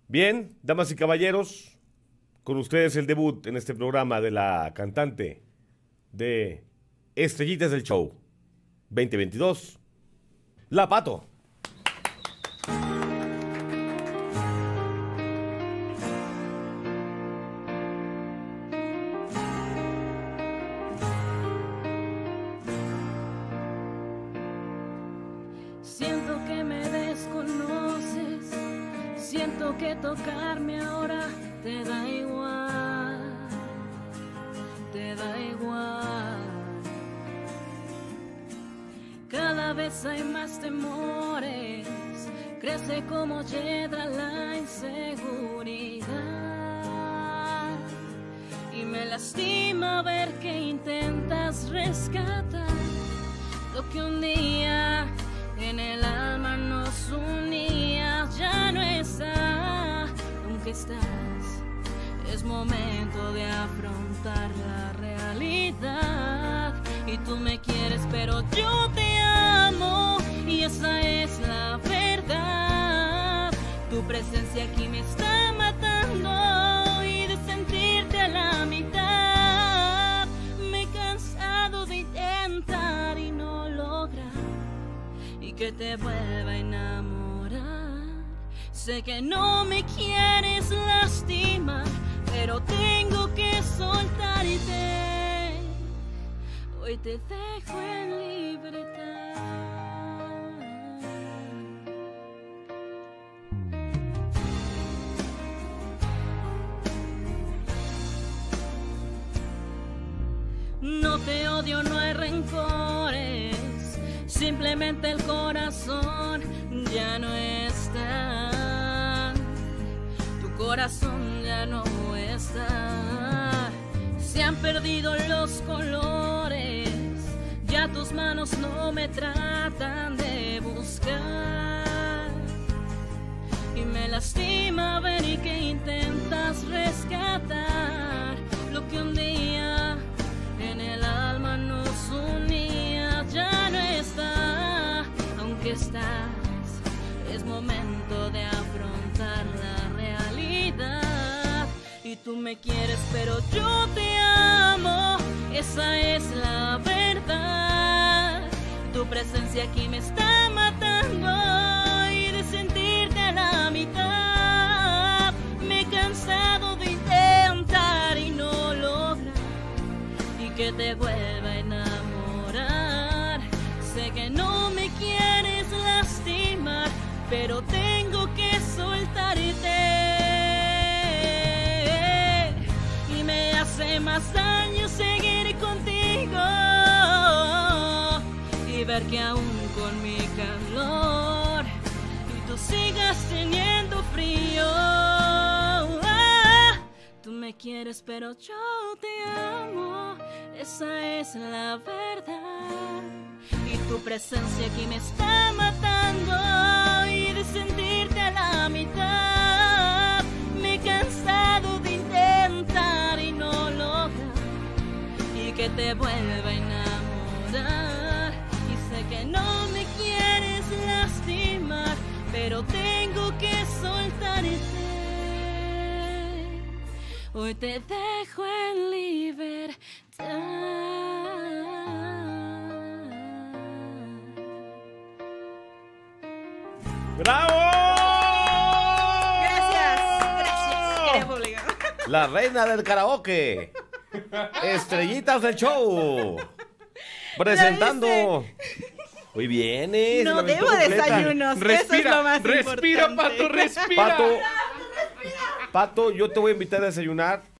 Bien, damas y caballeros, con ustedes el debut en este programa de la cantante de Estrellitas del Show 2022, La Pato. Siento que me desconoces, siento que tocarme ahora te da igual, te da igual. Cada vez hay más temores, crece como hiedra la inseguridad. Y me lastima ver que intentas rescatar lo que un día en el alma nos unía. Ya no está, aunque estás, es momento de afrontar la realidad. Y tú me quieres, pero yo te amo, y esa es la verdad. Tu presencia aquí me está matando, y de sentirte a la mitad me he cansado de intentar y no lograr y que te vuelva a enamorar. Sé que no me quieres lastimar, pero tengo que soltarte. Hoy te dejo en libertad. No te odio, no hay rencores, simplemente el corazón ya no está. Tu corazón ya no está. Se han perdido los colores, ya tus manos no me tratan de buscar. Y me lastima ver y que intentas rescatar lo que un día en el alma nos unía. Ya no está, aunque estás, es momento de afrontar la realidad. Y tú me quieres, pero yo te amo, esa es la verdad. Tu presencia aquí me está matando, y de sentirte a la mitad me he cansado de intentar y no lograr y que te vuelva a enamorar. Sé que no me quieres lastimar, pero tengo que soltarte. Y me hace más daño seguir contigo y ver que aún con mi calor y tú sigas teniendo frío. Tú me quieres, pero yo te amo, esa es la verdad. Y tu presencia aquí me está matando, y de sentirte a la mitad me he cansado de intentar y no lograr y que te vuelva a enamorar. Y sé que no me quieres lastimar, pero tengo que soltarte. Hoy te dejo en libertad. ¡Bravo! Gracias, querido público. La reina del karaoke, Estrellitas del Show, presentando. Muy bien, No debo desayunos, eso es lo más respira, importante. Pato, respira. Pato, yo te voy a invitar a desayunar